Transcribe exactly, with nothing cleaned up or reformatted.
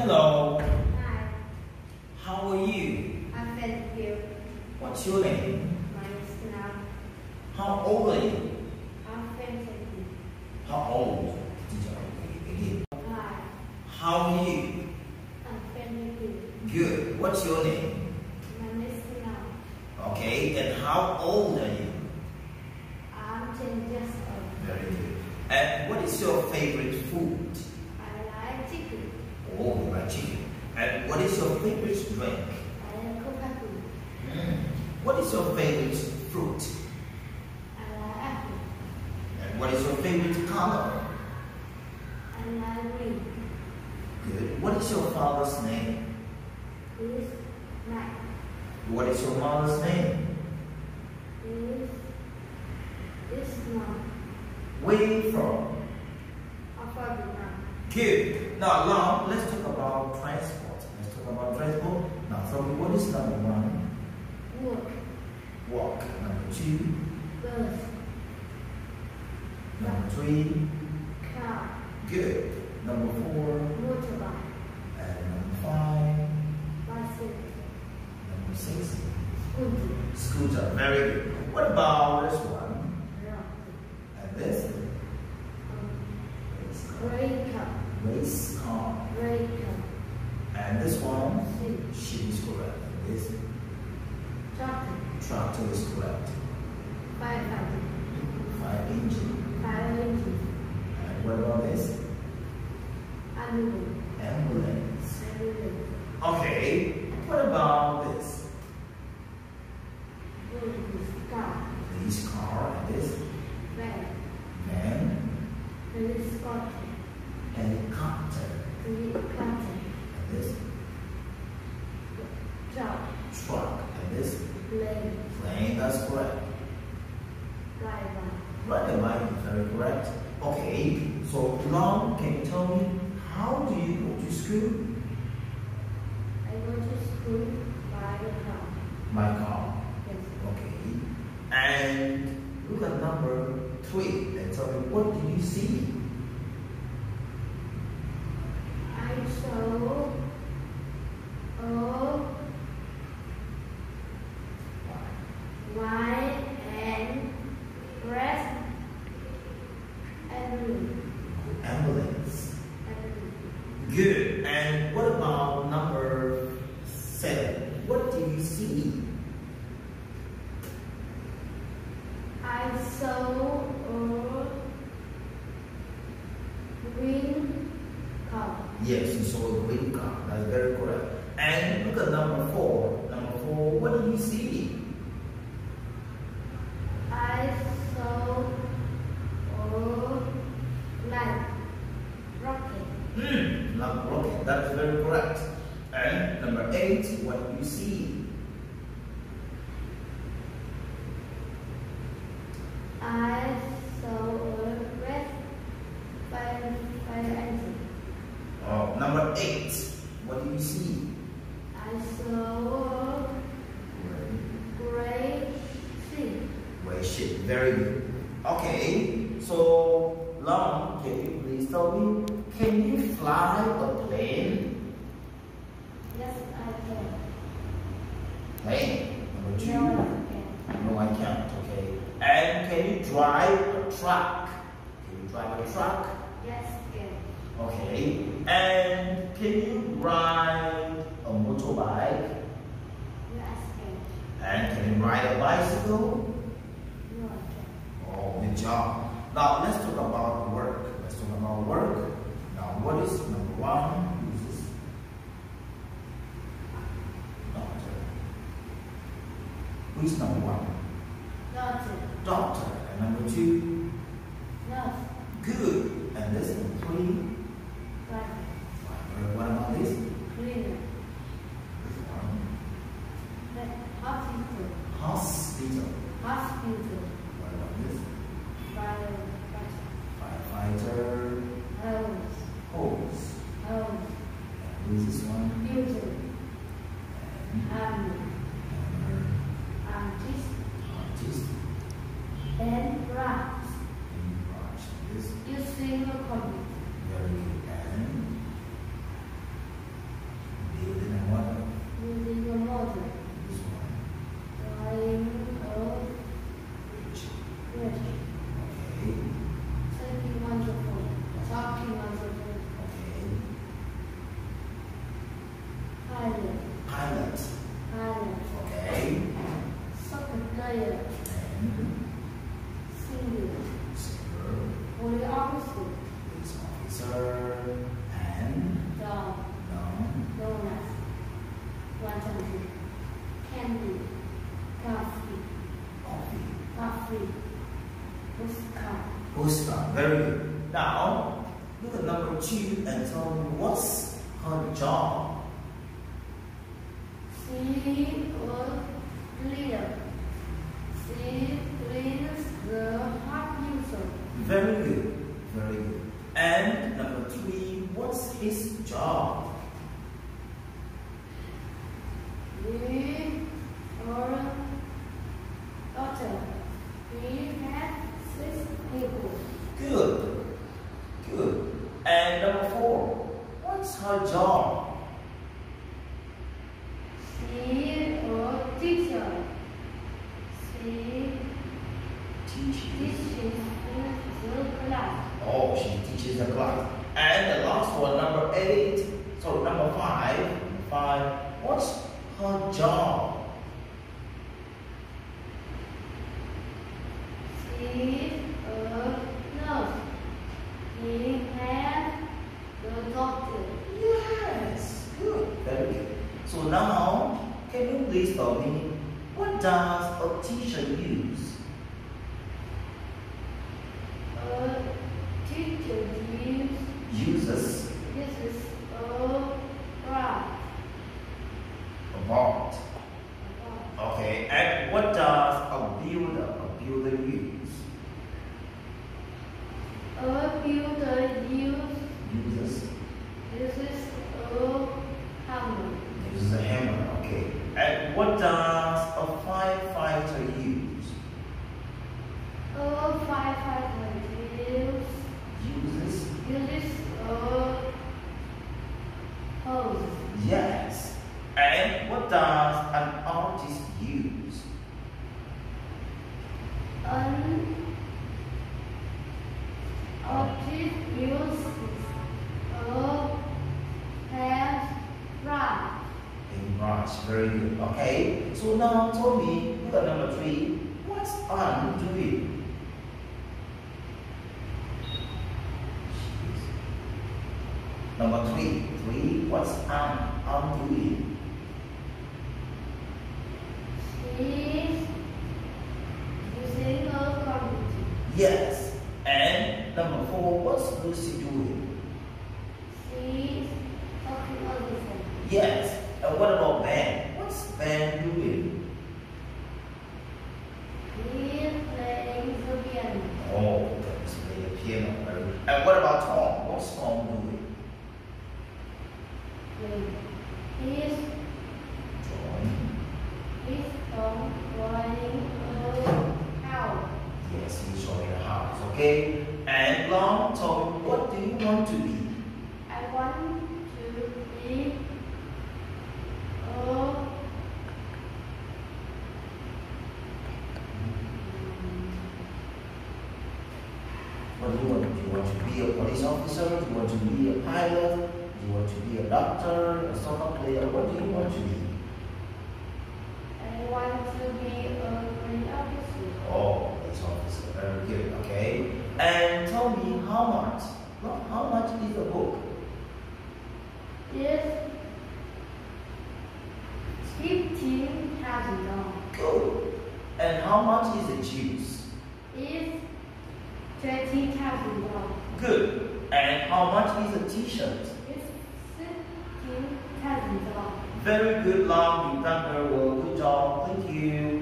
Hello. Hi, How are you? I'm Fed you. What's your name? My name is Now. How old are you? I'm Fed How old? Hi, How are you? I'm Fed you. Good. What's your name? My name is Now. Okay. And how old are you? I'm ten years old. Very good. And what is your favorite food? I like chicken. Oh, you like chicken. And what is your favorite drink? I like Coca-Cola. Mm. What is your favorite fruit? I like apple. And what is your favorite color? I like green. Good. What is your father's name? This night. What is your mother's name? This this month. Where are you from? I'm from Vietnam. Good. Now, now, let's talk about transport. Let's talk about transport. Now, tell me, what is number one? Work. Walk. Number two. Bus. Number three. Car. Good. Number four. Motorbike. And number five. Bicycle. Number six. Scooter. Scooter. Very good. What about this one? Rocket. And this? Race car. Race car. Race car. And this one? Ship. Ship is correct. And this? Tractor. Tractor is correct. Firefighter. Fire engine. Fire engine. And what about this? Ambulance. Ambulance. Ambulance. Okay. What about this? Police car. Police car. And this? Van. Van. Helicopter. Helicopter. Helicopter. And this? Truck. Truck. And this? Plane. Plane. That's correct. Driver. Right, am I very correct? Okay. So, Long, can you tell me how do you go to school? I go to school by the car. By car. Yes. Okay. And look at number three and tell me what do you see? I saw a white and red and Ambulance. and Good. And what about number seven? What do you see? I saw a green car. Yes, you saw a green car. That's very correct. And look at number four. Number four, what do you see? I saw a light rocket. Hmm, like rocket. That is very correct. And number eight, what do you see? I saw a red fire, fire engine. Oh, number eight, what do you see? I saw a gray sea. Gray ship. Very good. Okay, so Long, can you please tell me, can you fly a plane? Yes, I can. Plane. Number two. No, I can. No, I can't. Okay. And can you drive a truck? Can you drive a truck? Yes, I can. Okay. And can you ride a motorbike? Yes, I can. And can you ride a bicycle? No, I can. Oh, good job. Now let's talk about work. Let's talk about work. Now, what is number one? Who is this? Doctor. Who is number one? Doctor. Doctor. And number two? Nurse. Good. And this number three? Driver. Uh, What about this? Cleaner. This one. The hospital. Hospital. Hospital. What about this? Fire. Firefighter. Hose. Hose. Hose. And who is this one? Computer. And Army. number Artist. artist. And brass. And brush. This Using a computer. very good. And Booster. Very good. Now, look at number two and tell me what's her job. She was cleaner. She cleans the hot user. Very good. Very good. And number three, what's his job? We are daughter. We have six people. Good. Good. And number four, what's her job? She a teacher. She Teaches. teaches in the class. Oh, she teaches the class. And the last one, number eight. So number five. Five. What's her job? She a nurse. He has the doctor. Yes. Good. Very good. So now, can you please tell me what does a teacher use? A teacher uses Uses uses a rod. a board. Okay. And what does a builder a builder use? A builder use, Uses uses a hammer. uses a hammer. Okay. And what does a firefighter use? A firefighter use, Uses uses a hose. yes. And what does an artist use? An artist uses a hairbrush. A brush. Very good. Okay. So now tell me, look at number three. What's Anne doing? Number three. Three. What's Anne Anne doing? She's using a computer. Yes. And number four. What's Lucy doing? She's talking on the phone. Yes. And what about Ben? What's Ben doing? He's playing the piano. Oh, he's playing the piano. Very good. And what about Tom? What's Tom doing? He's Drawing. he's from drawing a house. Yes, he's showing a house. Okay. And Long, Tom, what do you want to be? I want to be a What do you want? Do you want to be a police officer? Do you want to be a pilot? Do you want to be a doctor? A soccer player? What do you want to be? I want to be a police officer. Oh, police officer. Very good. Okay. And tell me how much? Well, how much is the book? It's fifteen thousand dollars. Good. And how much is the juice? It's twenty thousand dollars. Good. And how much is a t-shirt? It's fifteen thousand dollars. Very good, Long. You've done very well. Good job. Thank you.